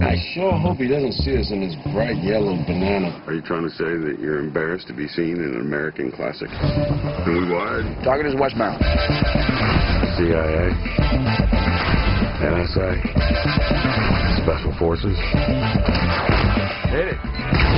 I sure hope he doesn't see us in his bright yellow banana. Are you trying to say that you're embarrassed to be seen in an American classic? Who wide? Target is westbound. CIA? NSA? Special Forces? Hit it.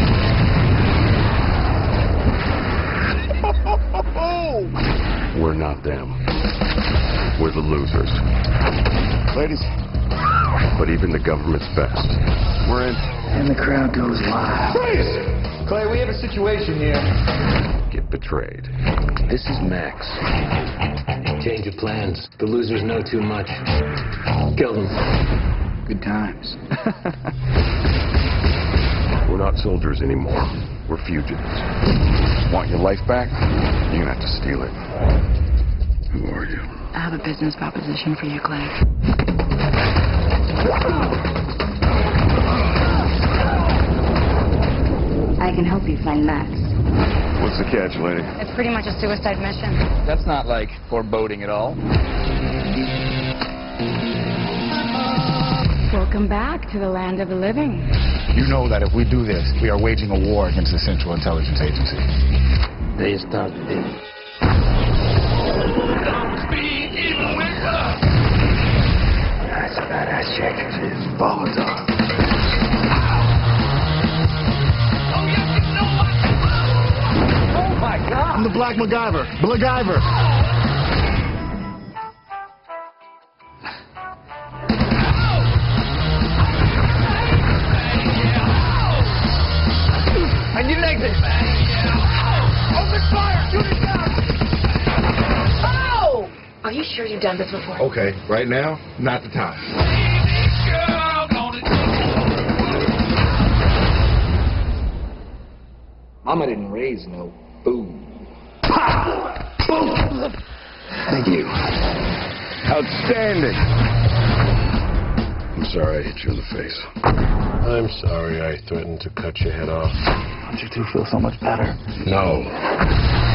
We're not them. We're the losers. Ladies. But even the government's best. We're in. And the crowd goes wild. Freeze! Clay, we have a situation here. Get betrayed. This is Max. Change of plans. The losers know too much. Kill them. Good times. We're not soldiers anymore. We're fugitives. Want your life back? You're gonna have to steal it. Who are you? I have a business proposition for you, Clay. I can help you find Max. What's the catch, lady? It's pretty much a suicide mission. That's not like foreboding at all. Welcome back to the land of the living. You know that if we do this, we are waging a war against the Central Intelligence Agency. They started it. That's a badass chick. She's volatile. Oh my God! I'm the Black MacGyver. MacGyver. I need an exit. Open fire! Shoot it down! Oh! Are you sure you've done this before? Okay, right now, not the time. Mama didn't raise no food. Boom! Thank you. Outstanding. I'm sorry I hit you in the face. I'm sorry I threatened to cut your head off. Don't you two feel so much better? No.